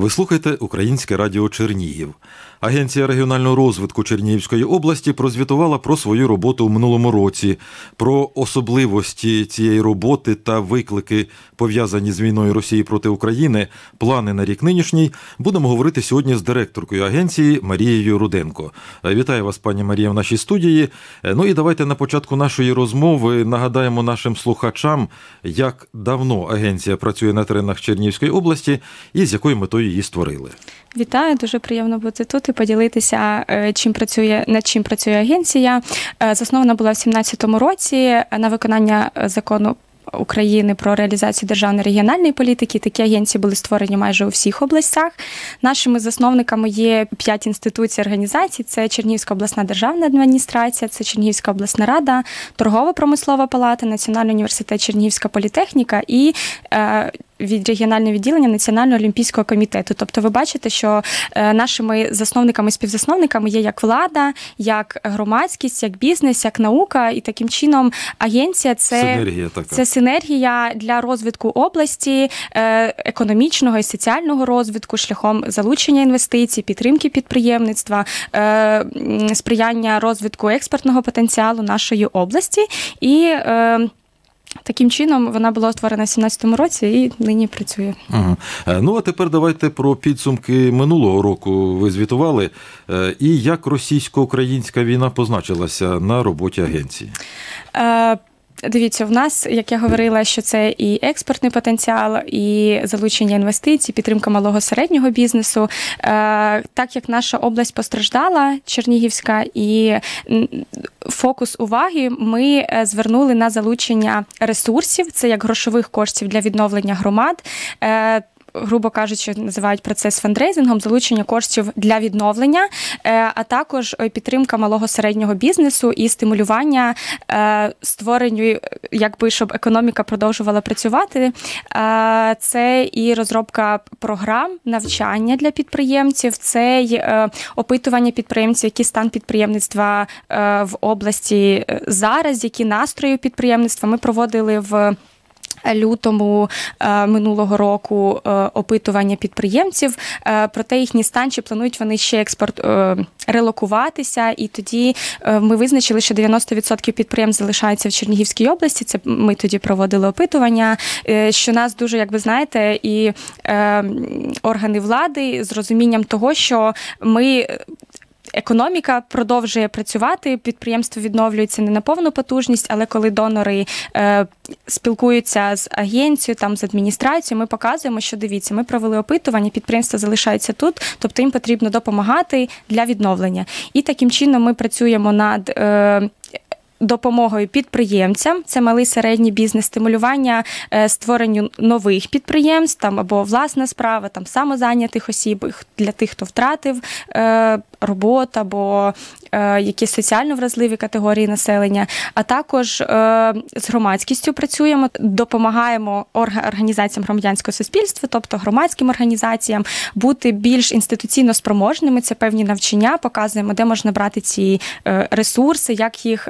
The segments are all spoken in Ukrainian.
Ви слухаєте Українське радіо Чернігів. Агенція регіонального розвитку Чернігівської області прозвітувала про свою роботу у минулому році, про особливості цієї роботи та виклики, пов'язані з війною Росії проти України, плани на рік нинішній. Будемо говорити сьогодні з директоркою агенції Марією Руденко. Вітаю вас, пані Марія, в нашій студії. Ну і давайте на початку нашої розмови нагадаємо нашим слухачам, як давно агенція працює на теренах Чернігівської області і з якою метою її створили. Вітаю, дуже приємно бути тут і поділитися, над чим працює агенція. Заснована була в 2017 році на виконання закону України про реалізацію державної регіональної політики. Такі агенції були створені майже у всіх областях. Нашими засновниками є 5 інституцій, організацій. Це Чернігівська обласна державна адміністрація, це Чернігівська обласна рада, Торгово-промислова палата, Національний університет Чернігівська політехніка і від регіонального відділення Національного олімпійського комітету. Тобто ви бачите, що нашими засновниками, співзасновниками є як влада, як громадськість, як бізнес, як наука. І таким чином агенція – це синергія для розвитку області, економічного і соціального розвитку, шляхом залучення інвестицій, підтримки підприємництва, сприяння розвитку експортного потенціалу нашої області. І таким чином вона була створена в 2017 році і нині працює. Ага. Ну, а тепер давайте про підсумки минулого року. Ви звітували. І як російсько-українська війна позначилася на роботі агенції? Дивіться, в нас, як я говорила, що це і експортний потенціал, і залучення інвестицій, підтримка малого середнього бізнесу. Так як наша область постраждала, Чернігівська, і фокус уваги ми звернули на залучення ресурсів, це як грошових коштів для відновлення громад, грубо кажучи, називають процес фандрейзингом, залучення коштів для відновлення, а також підтримка малого середнього бізнесу і стимулювання створенню, якби, щоб економіка продовжувала працювати. Це і розробка програм навчання для підприємців, це й опитування підприємців, який стан підприємництва в області зараз, які настрої підприємництва. Ми проводили в лютому минулого року опитування підприємців про те, їхній стан, чи планують вони ще релокуватися. І тоді ми визначили, що 90% підприємств залишаються в Чернігівській області. Це ми тоді проводили опитування, що нас дуже, як ви знаєте, і органи влади з розумінням того, що економіка продовжує працювати, підприємство відновлюється не на повну потужність, але коли донори спілкуються з агенцією, там, з адміністрацією, ми показуємо, що дивіться, ми провели опитування, підприємства залишаються тут, тобто їм потрібно допомагати для відновлення. І таким чином ми працюємо над допомогою підприємцям, це малий середній бізнес, стимулювання створенню нових підприємств, там або власна справа, там самозайнятих осіб, для тих, хто втратив роботу, або якісь соціально вразливі категорії населення, а також з громадськістю працюємо, допомагаємо організаціям громадянського суспільства, тобто громадським організаціям, бути більш інституційно спроможними, це певні навчання, показуємо, де можна брати ці ресурси, як їх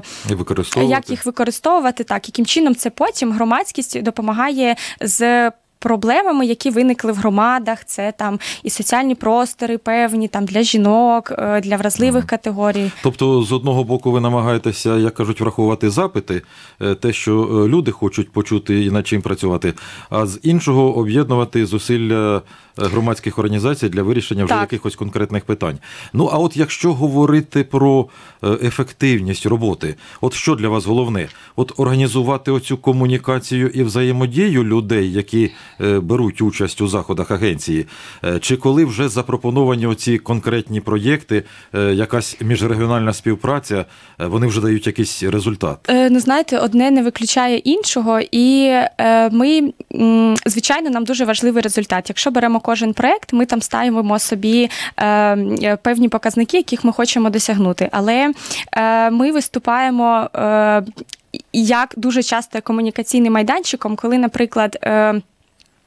використовувати, так, яким чином це потім громадськість допомагає з проблемами, які виникли в громадах, це там і соціальні простори певні, там для жінок, для вразливих категорій. Тобто, з одного боку, ви намагаєтеся, як кажуть, врахувати запити, те, що люди хочуть почути і над чим працювати, а з іншого об'єднувати зусилля громадських організацій для вирішення вже якихось конкретних питань. Ну, а от якщо говорити про ефективність роботи, от що для вас головне? От організувати оцю комунікацію і взаємодію людей, які беруть участь у заходах агенції, чи коли вже запропоновані оці конкретні проєкти, якась міжрегіональна співпраця, вони вже дають якийсь результат? Ну, знаєте, одне не виключає іншого, і ми, звичайно, нам дуже важливий результат. Якщо беремо кожен проєкт, ми там ставимо собі певні показники, яких ми хочемо досягнути. Але ми виступаємо як дуже часто комунікаційним майданчиком, коли, наприклад,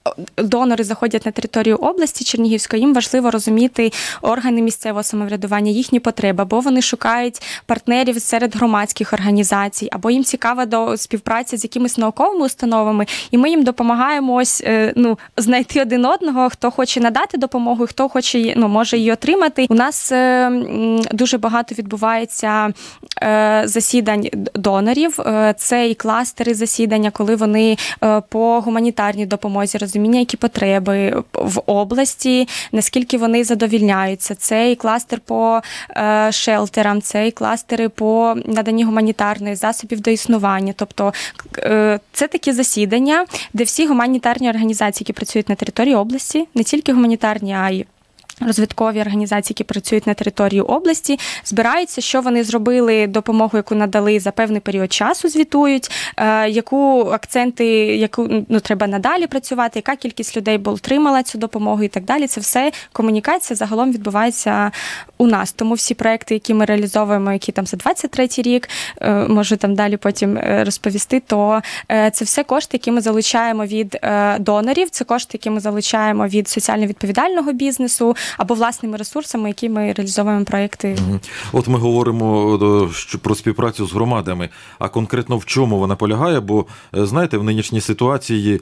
донори заходять на територію області Чернігівської, їм важливо розуміти органи місцевого самоврядування, їхні потреби, або вони шукають партнерів серед громадських організацій, або їм цікава до співпраця з якимись науковими установами, і ми їм допомагаємо ось, знайти один одного, хто хоче надати допомогу, хто хоче, може її отримати. У нас дуже багато відбувається засідань донорів, це і кластери засідання, коли вони по гуманітарній допомозі, розуміння, які потреби в області, наскільки вони задовільняються. Це і кластер по шелтерам, це і кластери по наданні гуманітарних засобів до існування. Тобто це такі засідання, де всі гуманітарні організації, які працюють на території області, не тільки гуманітарні, а й розвиткові організації, які працюють на території області, збираються, що вони зробили, допомогу, яку надали за певний період часу, звітують, яку акценти, яку треба надалі працювати, яка кількість людей отримала цю допомогу і так далі. Це все комунікація загалом відбувається у нас. Тому всі проекти, які ми реалізовуємо, які там за 23-й рік, можу там далі потім розповісти, то це все кошти, які ми залучаємо від донорів, це кошти, які ми залучаємо від соціально відповідального бізнесу, або власними ресурсами, які ми реалізовуємо проєкти. От ми говоримо про співпрацю з громадами, а конкретно в чому вона полягає? Бо, знаєте, в нинішній ситуації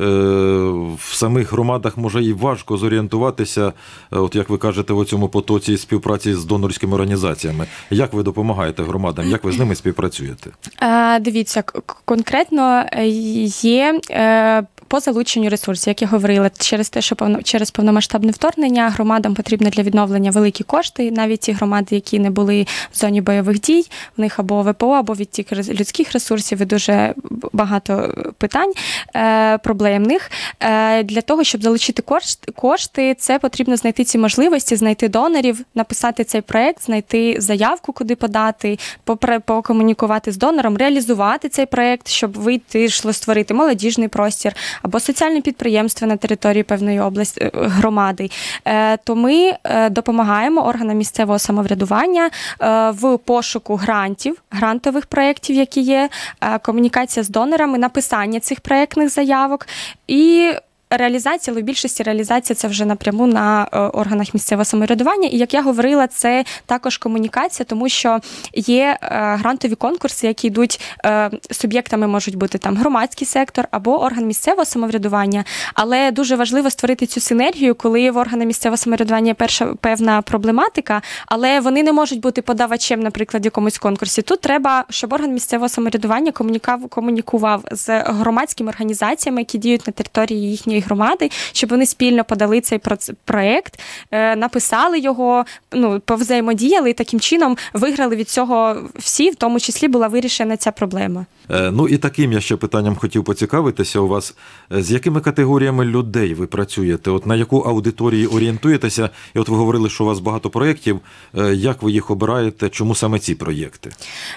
в самих громадах може і важко зорієнтуватися, от як ви кажете, в цьому потоці співпраці з донорськими організаціями. Як ви допомагаєте громадам? Як ви з ними співпрацюєте? Дивіться, конкретно є по залученню ресурсів, як я говорила, через те, що через повномасштабне вторгнення громадам потрібно для відновлення великі кошти, навіть ті громади, які не були в зоні бойових дій, в них або ВПО, або відтік людських ресурсів, і дуже багато питань проблемних. Для того, щоб залучити кошти, це потрібно знайти ці можливості, знайти донорів, написати цей проєкт, знайти заявку, куди подати, покомунікувати з донором, реалізувати цей проєкт, щоб вийти, створити молодіжний простір, або соціальне підприємство на території певної області, громади, то ми допомагаємо органам місцевого самоврядування в пошуку грантових проєктів, які є, комунікація з донорами, написання цих проєктних заявок і реалізація, але в більшості реалізація це вже напряму на органах місцевого самоврядування. І, як я говорила, це також комунікація, тому що є грантові конкурси, які йдуть, суб'єктами можуть бути там громадський сектор або орган місцевого самоврядування. Але дуже важливо створити цю синергію, коли в органах місцевого самоврядування певна проблематика, але вони не можуть бути подавачем, наприклад, в якомусь конкурсі. Тут треба, щоб орган місцевого самоврядування комунікував з громадськими організаціями, які діють на території їхньої громади, щоб вони спільно подали цей проєкт, написали його, повзаємодіяли і таким чином виграли від цього всі, в тому числі була вирішена ця проблема. І таким я ще питанням хотів поцікавитися у вас. З якими категоріями людей ви працюєте? От на яку аудиторію орієнтуєтеся? І от ви говорили, що у вас багато проєктів. Як ви їх обираєте? Чому саме ці проєкти?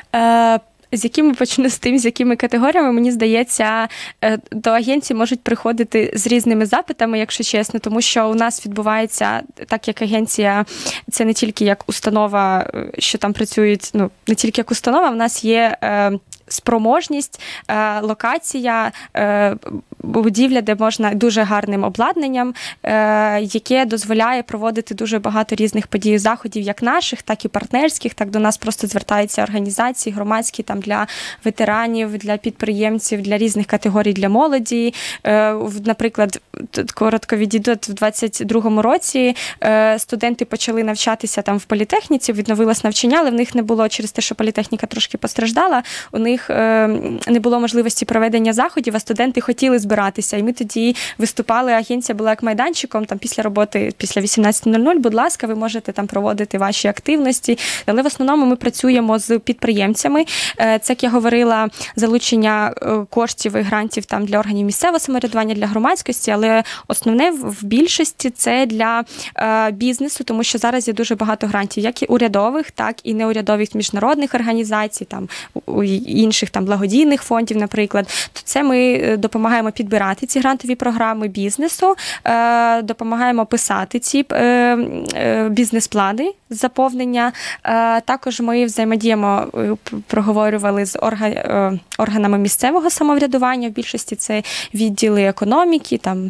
З якими почну з тим, з якими категоріями, мені здається, до агенції можуть приходити з різними запитами, якщо чесно, тому що у нас відбувається, так як агенція, це не тільки як установа, що там працюють, не тільки як установа, в нас є спроможність, локація, будівля, де можна дуже гарним обладнанням, яке дозволяє проводити дуже багато різних подій, заходів, як наших, так і партнерських. Так до нас просто звертаються організації громадські там для ветеранів, для підприємців, для різних категорій, для молоді. Наприклад, коротко відійду, в 22-му році студенти почали навчатися там в політехніці, відновилось навчання, але в них не було, через те, що політехніка трошки постраждала, у них не було можливості проведення заходів, а студенти хотіли збиратися. І ми тоді виступали, агенція була як майданчиком, там після роботи, після 18:00, будь ласка, ви можете там проводити ваші активності. Але в основному ми працюємо з підприємцями. Це, як я говорила, залучення коштів і грантів там для органів місцевого самоврядування, для громадськості, але основне в більшості це для бізнесу, тому що зараз є дуже багато грантів, як і урядових, так і неурядових міжнародних організацій, там інших там благодійних фондів, наприклад. То це ми допомагаємо підбирати ці грантові програми бізнесу, допомагаємо писати ці бізнес-плани заповнення. Також ми взаємодіємо, проговорювали з органами місцевого самоврядування, в більшості це відділи економіки, там,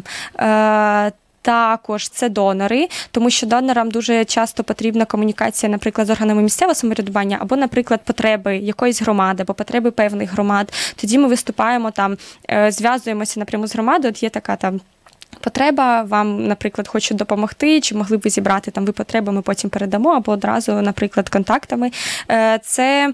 також це донори, тому що донорам дуже часто потрібна комунікація, наприклад, з органами місцевого самоврядування або, наприклад, потреби якоїсь громади, або потреби певних громад. Тоді ми виступаємо там, зв'язуємося напряму з громадою, от є така там потреба, вам, наприклад, хочуть допомогти, чи могли б ви зібрати там ви потреби, ми потім передамо, або одразу, наприклад, контактами. Це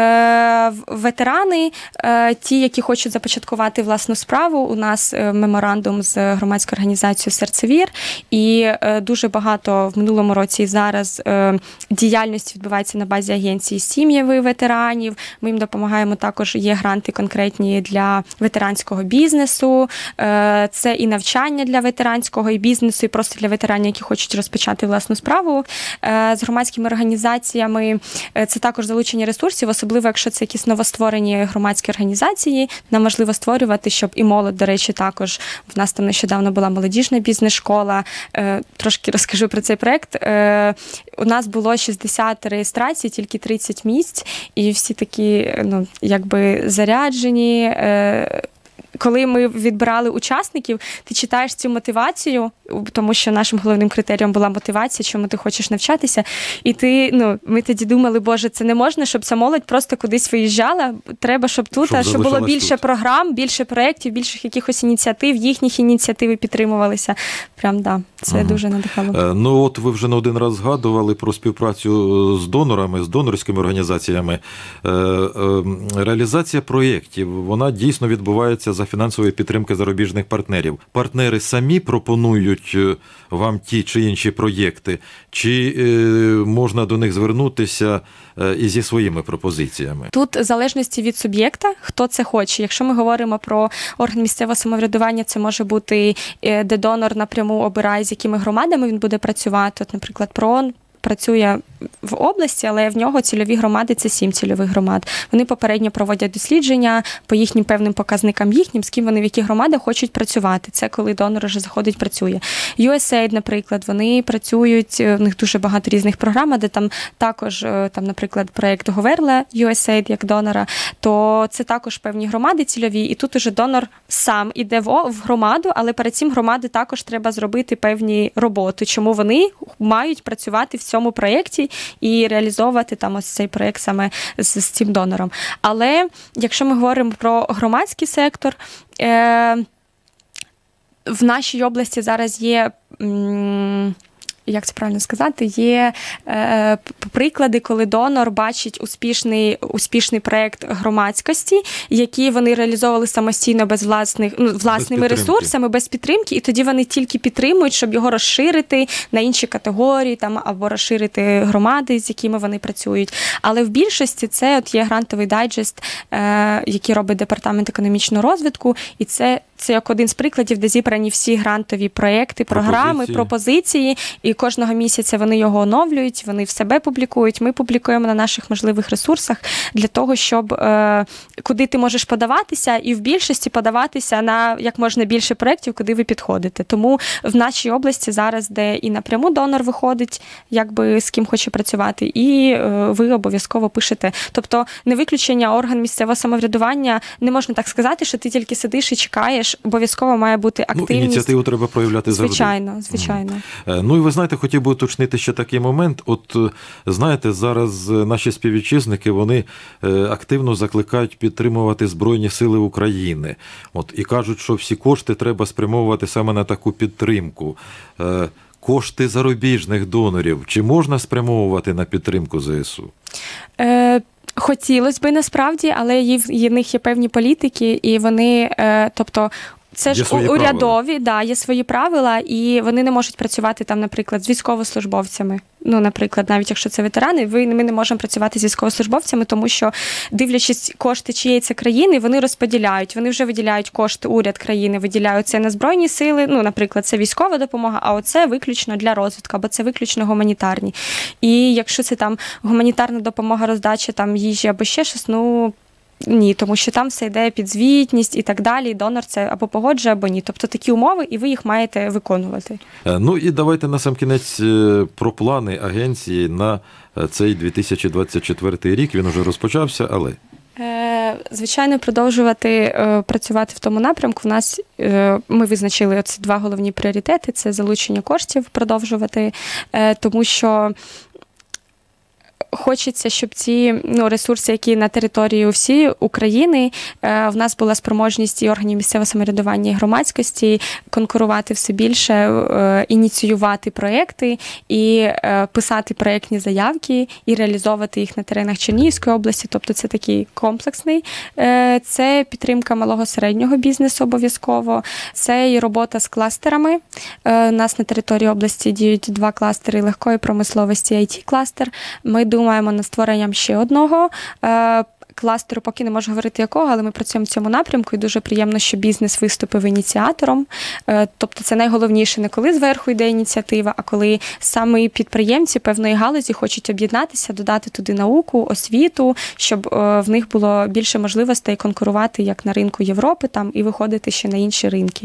ветерани, ті, які хочуть започаткувати власну справу. У нас меморандум з громадською організацією «Серцевір», і дуже багато в минулому році і зараз діяльності відбувається на базі агенції «Сім'ї ветеранів». Ми їм допомагаємо, також є гранти конкретні для ветеранського бізнесу, це і навчання для ветеранського і бізнесу, і просто для ветеранів, які хочуть розпочати власну справу. З громадськими організаціями це також залучення ресурсів, особливо якщо це якісь новостворені громадські організації. Нам важливо створювати, щоб і молодь, до речі, також. В нас там нещодавно була молодіжна бізнес-школа. Трошки розкажу про цей проєкт. У нас було 60 реєстрацій, тільки 30 місць, і всі такі, ну, якби заряджені. Коли ми відбирали учасників, ти читаєш цю мотивацію, тому що нашим головним критерієм була мотивація, чому ти хочеш навчатися. І ми тоді думали, боже, це не можна, щоб ця молодь просто кудись виїжджала. Треба, щоб щоб було більше програм, більше проєктів, більше якихось ініціатив, їхніх ініціативи підтримувалися. Прям, да, це дуже надихало. Ну, от ви вже не один раз згадували про співпрацю з донорами, з донорськими організаціями. Реалізація проєктів, вона дійсно відбувається за фінансової підтримки зарубіжних партнерів. Партнери самі пропонують вам ті чи інші проєкти, чи можна до них звернутися і зі своїми пропозиціями? Тут в залежності від суб'єкта, хто це хоче. Якщо ми говоримо про орган місцевого самоврядування, це може бути, де донор напряму обирає, з якими громадами він буде працювати. От, наприклад, ПРООН працює в області, але в нього цільові громади – це 7 цільових громад. Вони попередньо проводять дослідження по їхнім певним показникам з ким вони в які громади хочуть працювати. Це коли донор вже заходить, працює. USAID, наприклад, вони працюють, в них дуже багато різних програм, де там також, наприклад, проєкт Говерла USAID як донора, то це також певні громади цільові, і тут уже донор сам іде в громаду, але перед цим громади також треба зробити певні роботи, чому вони мають працювати в цьому проєкті і реалізовувати там ось цей проєкт саме з цим донором. Але якщо ми говоримо про громадський сектор, в нашій області зараз є, як це правильно сказати, є приклади, коли донор бачить успішний проєкт громадськості, які вони реалізовували самостійно без власними ресурсами, без підтримки, і тоді вони тільки підтримують, щоб його розширити на інші категорії або розширити громади, з якими вони працюють. Але в більшості це от є грантовий дайджест, який робить Департамент економічного розвитку, і це як один з прикладів, де зібрані всі грантові проєкти, програми, пропозиції, і кожного місяця вони його оновлюють, вони в себе публікують, ми публікуємо на наших можливих ресурсах для того, щоб куди ти можеш подаватися, і в більшості подаватися на як можна більше проєктів, куди ви підходите. Тому в нашій області зараз, де і напряму донор виходить, якби з ким хоче працювати, і ви обов'язково пишете. Тобто не виключення орган місцевого самоврядування, не можна так сказати, що ти тільки сидиш і чекаєш, обов'язково має бути активність. Ініціативу треба проявляти завжди. Звичайно. Ну і ви знаєте, хотів би уточнити ще такий момент. От, знаєте, зараз наші співвітчизники, вони активно закликають підтримувати Збройні Сили України. От, і кажуть, що всі кошти треба спрямовувати саме на таку підтримку. Кошти зарубіжних донорів, чи можна спрямовувати на підтримку ЗСУ? Хотілося б насправді, але в них є певні політики, і вони, тобто, це ж урядові, є свої правила, і вони не можуть працювати там, наприклад, з військовослужбовцями. Ну, наприклад, навіть якщо це ветерани, ми не можемо працювати з військовослужбовцями, тому що, дивлячись кошти чиєї це країни, вони розподіляють. Вони вже виділяють кошти, уряд країни виділяють це на Збройні сили, ну, наприклад, це військова допомога, а оце виключно для розвитку, або це виключно гуманітарні. І якщо це там гуманітарна допомога, роздача там їжі або ще щось, ну, ні, тому що там все йде під звітність і так далі, донор це або погоджує, або ні. Тобто такі умови, і ви їх маєте виконувати. Ну і давайте насамкінець про плани агенції на цей 2024 рік. Він уже розпочався, але... Звичайно, продовжувати працювати в тому напрямку. У нас ми визначили оці два головні пріоритети – це залучення коштів, продовжувати, тому що хочеться, щоб ці ресурси, які на території всієї України, в нас була спроможність і органів місцевого самоврядування, і громадськості конкурувати все більше, ініціювати проекти і писати проектні заявки і реалізовувати їх на теренах Чернігівської області. Тобто це такий комплексний. Це підтримка малого середнього бізнесу обов'язково. Це і робота з кластерами. У нас на території області діють два кластери легкої промисловості, IT-кластер. Ми думаємо над створенням ще одного кластеру, поки не можу говорити якого, але ми працюємо в цьому напрямку, і дуже приємно, що бізнес виступив ініціатором. Тобто це найголовніше не коли зверху йде ініціатива, а коли саме підприємці певної галузі хочуть об'єднатися, додати туди науку, освіту, щоб в них було більше можливостей конкурувати як на ринку Європи там і виходити ще на інші ринки.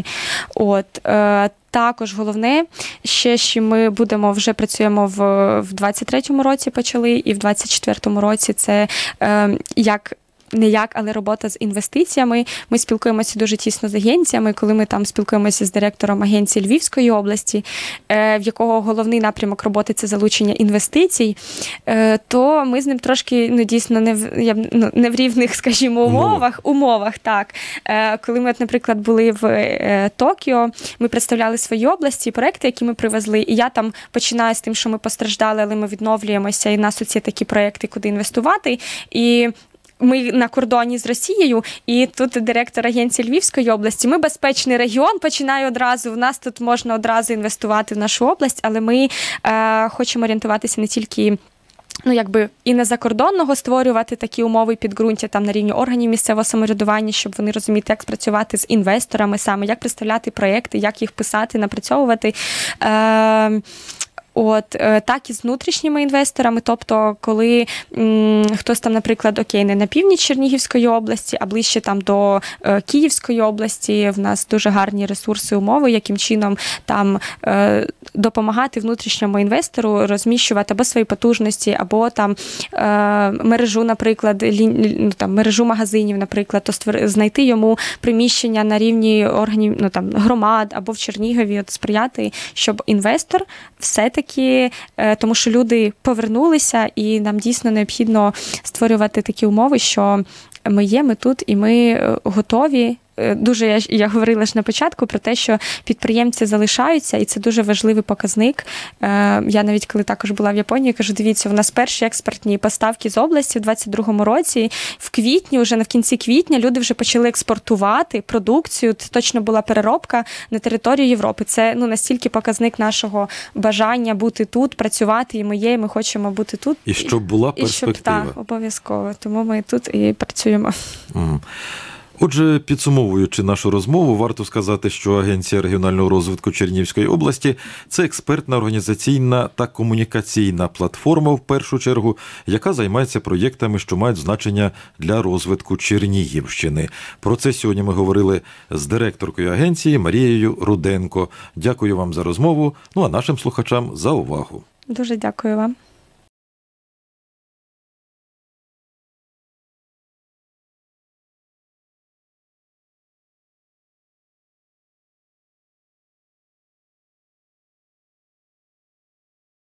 Також головне, ще що ми вже працюємо в 23-му році почали, і в 24-му році це але робота з інвестиціями. Ми спілкуємося дуже тісно з агенціями, коли ми там спілкуємося з директором агенції Львівської області, в якого головний напрямок роботи – це залучення інвестицій, то ми з ним трошки, дійсно, не в рівних, скажімо, умовах, так. Коли ми, наприклад, були в Токіо, ми представляли свої області, проекти, які ми привезли, і я там починаю з тим, що ми постраждали, але ми відновлюємося, і в нас є такі проекти, куди інвестувати, і ми на кордоні з Росією, і тут директор агенції Львівської області. Ми безпечний регіон, починаю одразу, в нас тут можна одразу інвестувати в нашу область, але ми хочемо орієнтуватися не тільки і не закордонного створювати такі умови підґрунтя там на рівні органів місцевого самоврядування, щоб вони розуміли, як спрацювати з інвесторами саме, як представляти проєкти, як їх писати, напрацьовувати. Так і з внутрішніми інвесторами, тобто коли хтось там, наприклад, не на північ Чернігівської області, а ближче там до Київської області, в нас дуже гарні ресурси, умови, яким чином там допомагати внутрішньому інвестору розміщувати або свої потужності, або там мережу, наприклад, мережу магазинів, наприклад, то знайти йому приміщення на рівні органів, громад або в Чернігові, сприяти, щоб інвестор все-таки, тому що люди повернулися, і нам дійсно необхідно створювати такі умови, що ми тут, і ми готові. Дуже я говорила ж на початку про те, що підприємці залишаються, і це дуже важливий показник. Я навіть коли також була в Японії, кажу, дивіться, у нас перші експортні поставки з області в 22-му році. В квітні, вже в кінці квітня, люди вже почали експортувати продукцію. Це точно була переробка на територію Європи. Це настільки показник нашого бажання бути тут, працювати, і ми хочемо бути тут. І щоб була перспектива. Так, обов'язково. Тому ми тут і працюємо. Отже, підсумовуючи нашу розмову, варто сказати, що Агенція регіонального розвитку Чернігівської області – це експертна, організаційна та комунікаційна платформа, в першу чергу, яка займається проєктами, що мають значення для розвитку Чернігівщини. Про це сьогодні ми говорили з директоркою агенції Марією Руденко. Дякую вам за розмову, а нашим слухачам за увагу. Дуже дякую вам.